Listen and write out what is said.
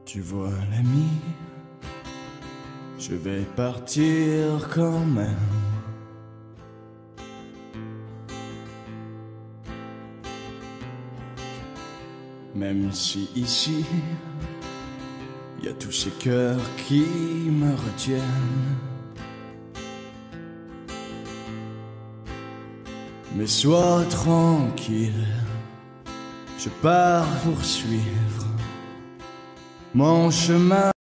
Tu vois l'ami, je vais partir quand même. Même si ici, y a tous ces cœurs qui me retiennent. Mais sois tranquille, je pars poursuivre mon chemin.